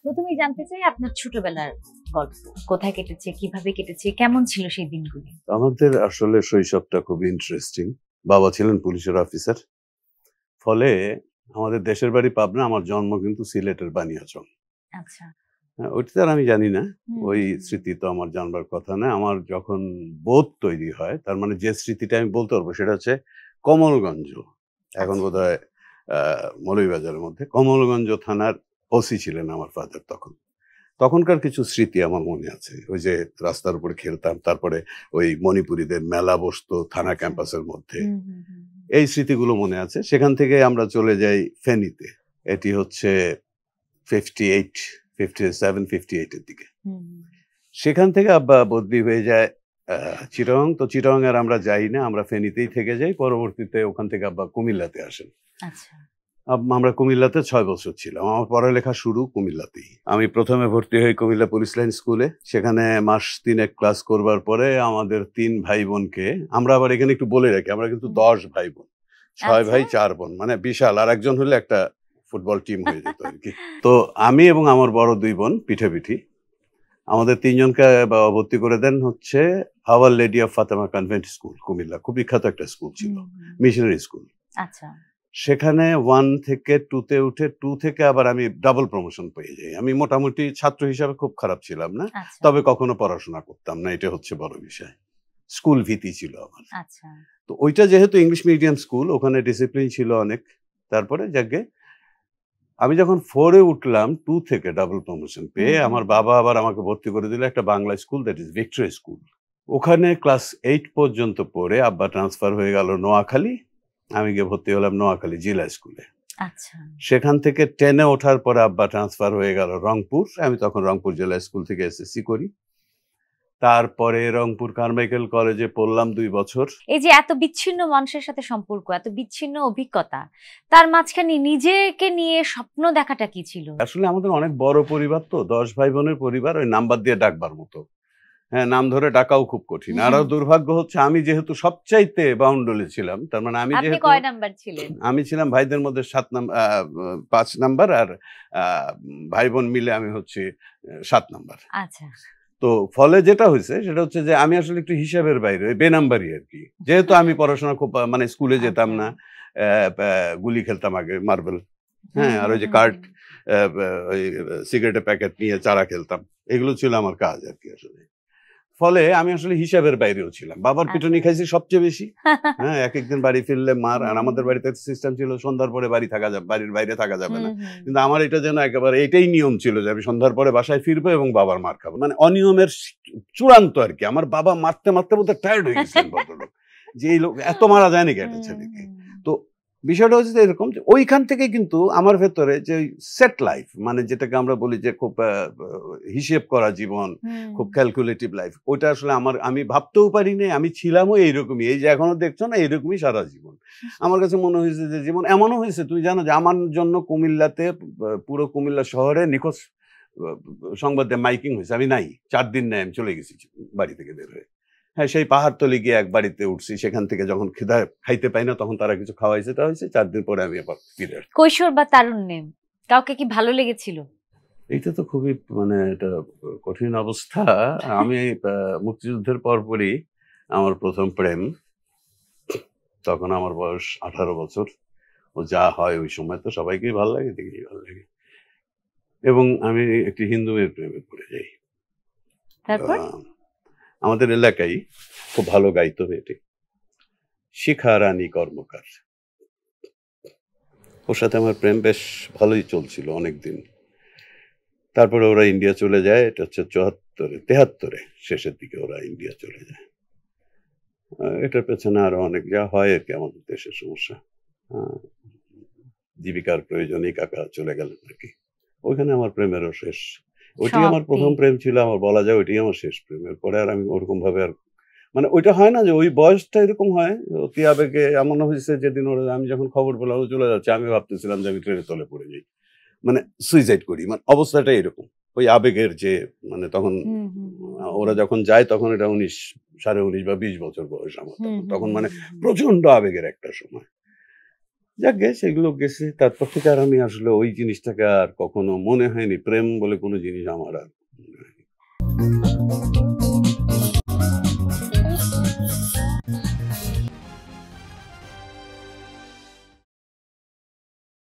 প্রথমেই জানতে চাই আপনার ছোটবেলার গল্প, কোথায় কেটেছে, কিভাবে কেটেছে, কেমন ছিল সেই দিনগুলি? আমাদের আসলে শৈশবটা খুব ইন্টারেস্টিং। বাবা ছিলেন পুলিশের অফিসার, ফলে আমাদের দেশের বাড়ি পাবনা, আমার জন্ম কিন্তু সিলেটের বানিয়াচং। আচ্ছা। ওইটা আর আমি জানি না, ওই স্মৃতি তো আমার জানবার কথা না। আমার যখন বোধ তৈরি হয়, তার মানে যে স্মৃতিটা আমি বলতে পারবো সেটা হচ্ছে কমলগঞ্জ, এখন বোধহয় মৌলভীবাজারের মধ্যে। কমলগঞ্জ থানার ওসি ছিলেন আমার ফাদার তখনকার কিছু স্মৃতি আমার মনে আছে। ওই যে রাস্তার উপরে খেলতাম, তারপরে ওই মণিপুরীদের মেলা বসতো থানা ক্যাম্পাসের মধ্যে, এই স্মৃতিগুলো মনে আছে। সেখান থেকে আমরা চলে যাই ফেনীতে, এটি হচ্ছে 58, 57, 58-এর দিকে। সেখান থেকে আব্বা বদলি হয়ে যায় চিটাগং। তো চিটাগং এর আমরা যাই না, আমরা ফেনীতেই থেকে যাই। পরবর্তীতে ওখান থেকে আব্বা কুমিল্লাতে আসেন। আচ্ছা। আমরা কুমিল্লাতে 6 বছর ছিলাম। আমার পড়ালেখা শুরু কুমিল্লাতেই। আমি প্রথমে ভর্তি হই কুমিল্লা পুলিশ লাইন স্কুলে। সেখানে মাস 3 ক্লাস করবার পরে আমাদের 3 ভাই বোনকে, আমরা আবার এখানে একটু বলে রাখি, আমরা কিন্তু 10 ভাই বোন, 6 ভাই 4 বোন, মানে বিশাল। আর একজন হলে একটা ফুটবল টিম হয়ে যেত আর কি। তো আমি এবং আমার বড় 2 বোন পিঠাপিঠি, আমাদের 3 জনকে ভর্তি করে দেন হচ্ছে our lady of Fatima convent school, Comilla. খুব বিখ্যাত একটা স্কুল ছিল, মিশনারি স্কুল। আচ্ছা। সেখানে 1 থেকে 2-তে উঠে 2 থেকে আবার আমি ডাবল প্রমোশন পেয়ে যাই। আমি মোটামুটি ছাত্র হিসাবে খুব খারাপ ছিলাম না, তবে কখনো পড়াশোনা করতাম না, এটা হচ্ছে বড় বিষয়। স্কুল ভীতি ছিল আমার। আচ্ছা। তো ওইটা যেহেতু ইংলিশ মিডিয়াম স্কুল, ওখানে ডিসিপ্লিন ছিল অনেক। তারপরে যাকে আমি যখন 4-এ উঠলাম, 2 থেকে ডাবল প্রমোশন পেয়ে আমার বাবা আবার আমাকে ভর্তি করে দিল একটা Bangla school, that is Victory school. ওখানে ক্লাস 8 পর্যন্ত পড়ে আব্বা ট্রান্সফার হয়ে গেল নোয়াখালী। আমি গিয়ে ভর্তি হলাম নোয়াখালী জেলা স্কুলে। আচ্ছা। সেখান থেকে 10-এ ওঠার পরে আব্বা ট্রান্সফার হয়ে গেল রংপুর। আমি তখন রংপুর জেলা স্কুল থেকে এসএসসি করি। তারপরে রংপুর কারমাইকেল কলেজে পড়লাম 2 বছর। এই যে এত বিচ্ছিন্ন মানুষের সাথে সম্পর্ক, এত বিচ্ছিন্ন অভিজ্ঞতা, তার মাঝখানে নিজেকে নিয়ে স্বপ্ন দেখাটা কি ছিল? আসলে আমাদের অনেক বড় পরিবার, তো 10 ভাই বোনের পরিবার, ওই নাম্বার দিয়ে ডাকবার মতো। হ্যাঁ, নাম ধরে ডাকাও খুব কঠিন। আর দুর্ভাগ্য হচ্ছে আমি যেহেতু সবচাইতে বাউন্ডলে ছিলাম, তার মানে আমি যেহেতু, কয় নাম্বার ছিলেন? আমি ছিলাম ভাইদের মধ্যে 5 নাম্বার, আর ভাই বোন মিলে আমি হচ্ছে 7 নাম্বার। আচ্ছা। তো ফলে যেটা হয়েছে সেটা হচ্ছে যে আমি আসলে একটু হিসাবের বাইরে, বেনাম্বারই আর কি। যেহেতু আমি পড়াশোনা খুব, মানে স্কুলে যেতাম না, গুলি খেলতাম আগে, মার্বেল, হ্যাঁ, আর ওই যে কার্ড, ওই সিগারেটের প্যাকেট নিয়ে চারা খেলতাম, এগুলো ছিল আমার কাজ আর কি আসলে। ফলে আমি আসলে হিসাবের বাইরেও ছিলাম। বাবার পিটুনি খাইছি সবচেয়ে বেশি। হ্যাঁ, এক একদিন বাড়ি ফিরলে মার। আর আমাদের বাড়িতে সিস্টেম ছিল সন্ধ্যার পরে বাড়ির বাইরে থাকা যাবে না। কিন্তু আমার এটা যেন একেবারে এটাই নিয়ম ছিল যে আমি সন্ধ্যার পরে বাসায় ফিরবো এবং বাবার মার খাবো, মানে অনিয়মের চূড়ান্ত আর কি। আমার বাবা মারতে মারতে বলতে টায়ার্ড হয়ে গেছিলেন ভদ্রলোক, যে এই লোক এত মারা যায় নাকি একটা ছেলেকে। তো বিষয়টা হচ্ছে এরকম যে ওইখান থেকে কিন্তু আমার ভেতরে যে সেট লাইফ, মানে যেটাকে আমরা বলি যে খুব হিসেব করা জীবন, খুব ক্যালকুলেটিভ লাইফ, ওইটা আসলে আমি ভাবতেও পারিনি। আমি ছিলামও এইরকমই, এই যে এখনো দেখছো না, এইরকমই সারা জীবন। আমার কাছে মনে হয়েছে যে জীবন এমনও হয়েছে, তুমি জানো যে আমার জন্য কুমিল্লাতে, পুরো কুমিল্লা শহরে নিখোঁজ সংবাদে মাইকিং হয়েছে। আমি নাই 4 দিন নাই, আমি চলে গেছি বাড়ি থেকে বের হয়ে। হ্যাঁ, সেই পাহাড়তলি গিয়ে এক বাড়িতে উঠছি, সেখান থেকে যখন খিদা খাইতে পাই না তখন তারা কিছু খাওয়াইছে, তা হয়েছে 4 দিন পরে আমি আবার ফিরে আসি। কৈশোর বা তারুণ্যে কাউকে কি ভালো লেগেছিল? এইটা তো খুবই, মানে এটা কঠিন অবস্থা। আমি মুক্তিযুদ্ধের পরপরই আমার প্রথম প্রেম, তখন আমার বয়স 18 বছর। ও যা হয় ওই সময় তো সবাইকেই ভালো লাগে, দেখেই ভালো লাগে। এবং আমি একটি হিন্দু মেয়ের প্রেমে পড়ে যাই। তারপর আমাদের এলাকায় খুব ভালো গাইতো মেয়েটি, শিখা রানী কর্মকার। ওর সাথে আমার প্রেম বেশ ভালোই চলছিল অনেকদিন। তারপরে ওরা ইন্ডিয়া চলে যায়, এটা হচ্ছে 73 শেষের দিকে ওরা ইন্ডিয়া চলে যায়। এটার পেছনে আরো অনেক যা হয় আর কি, আমাদের দেশের সমস্যা, জীবিকার প্রয়োজনেই কাকা চলে গেলেন আর কি। ওইখানে আমার প্রেমেরও শেষ। ওইটি আমার প্রথম প্রেম ছিল, আমার বলা যায় ওইটি আমার শেষ প্রেমের পরে আর আমি ওরকম ভাবে আর, মানে ওইটা হয় না যে ওই বয়সটা এরকম হয়, অতি আবেগে। এমন হয়েছে যেদিন ওরা, আমি যখন খবর পেলাম ও চলে যাচ্ছে, আমি ভাবতেছিলাম যে আমি ট্রেনের তলে পড়ে যাই, মানে সুইসাইড করি, মানে অবস্থাটা এরকম। ওই আবেগের যে, মানে তখন ওরা যখন যায় তখন এটা 19, 19.5 বা 20 বছর বয়স আমার, তখন মানে প্রচন্ড আবেগের একটা সময়। যাকে সেগুলো গেছে, তারপর থেকে আর আমি আসলে ওই জিনিসটাকে আর কখনো মনে হয়নি, প্রেম বলে কোনো জিনিস আমার আর মনে হয়নি।